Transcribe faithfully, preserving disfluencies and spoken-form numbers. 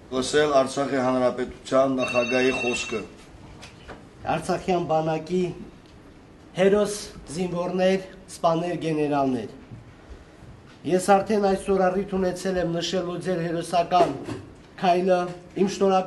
Լսել Արցախի Հանրապետության նախագահի խոսքը։ Արցախյան բանակի հերոս զինվորներ, սպաներ, գեներալներ։ Ես արդեն այսօր առիթ ունեցել եմ նշելու ձեր հերոսական քայլը, իմ շնորհ